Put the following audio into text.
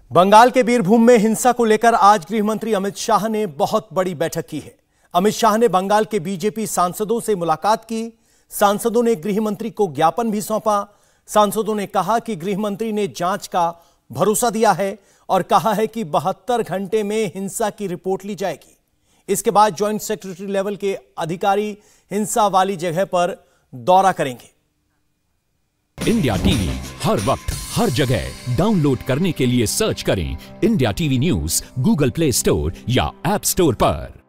बंगाल के बीरभूम में हिंसा को लेकर आज गृह मंत्री अमित शाह ने बहुत बड़ी बैठक की है। अमित शाह ने बंगाल के बीजेपी सांसदों से मुलाकात की। सांसदों ने गृह मंत्री को ज्ञापन भी सौंपा। सांसदों ने कहा कि गृह मंत्री ने जांच का भरोसा दिया है और कहा है कि 72 घंटे में हिंसा की रिपोर्ट ली जाएगी। इसके बाद ज्वाइंट सेक्रेटरी लेवल के अधिकारी हिंसा वाली जगह पर दौरा करेंगे। इंडिया टीवी हर वक्त हर जगह डाउनलोड करने के लिए सर्च करें India TV news Google Play Store या ऐप स्टोर पर।